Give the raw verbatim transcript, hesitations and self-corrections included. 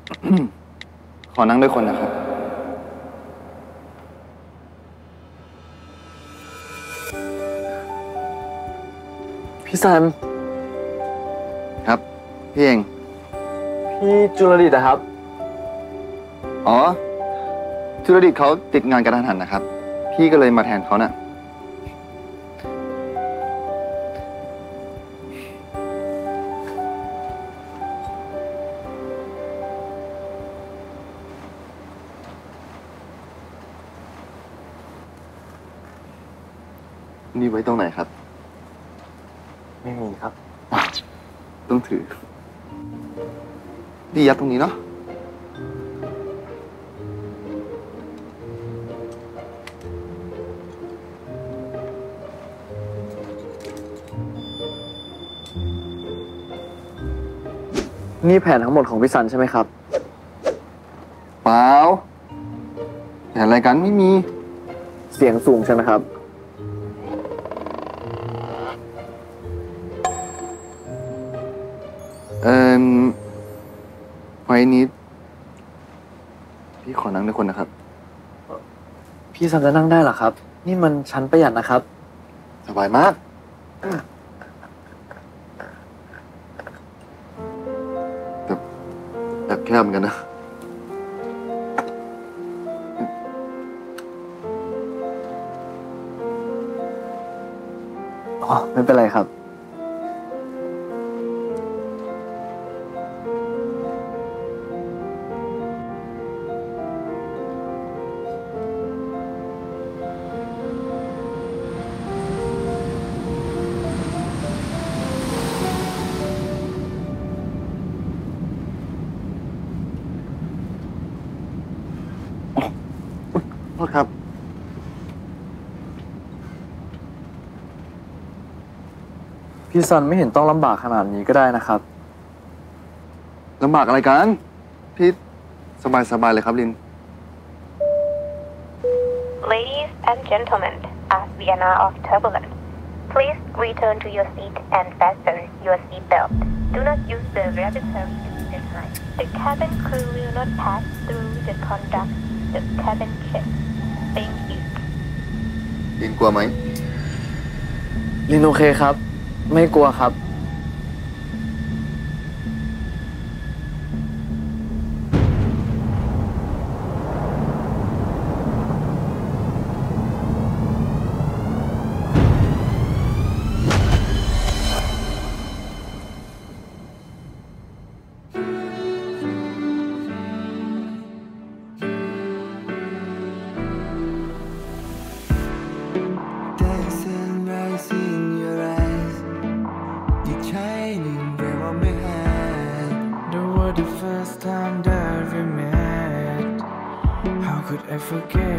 ขอนั่งด้วยคนนะครับพี่แซมครับพี่เองพี่จุลดิตนะครับอ๋อจุลดิตเขาติดงานกระทันหันนะครับพี่ก็เลยมาแทนเขาน่ะนี่ไว้ตรงไหนครับไม่มีครับต้องถือดียัดตรงนี้เนาะนี่แผนทั้งหมดของพี่ซันใช่ไหมครับเปล่าแผนอะไรกันไม่มีเสียงสูงใช่ไหมครับเอ่อไว้นี้พี่ขอนั่งด้วยคนนะครับพี่ซันจะนั่งได้เหรอครับนี่มันชั้นประหยัดนะครับสบายมากแต่แอบแคบเหมือนกันนะอ๋อไม่เป็นไรครับโทษครับพี่ซันไม่เห็นต้องลำบากขนาดนี้ก็ได้นะครับลำบากอะไรกันพี่สบายสบายเลยครับลิน Ladies and gentlemen, as we are now off turbulence, please return to your seat and fasten your seat belt. Do not use the rapid service this time. The cabin crew will not pass through the conduct the cabin check. Thank you. ลินกลัวไหมลินโอเคครับไม่กลัวครับ The first time that we met, how could I forget?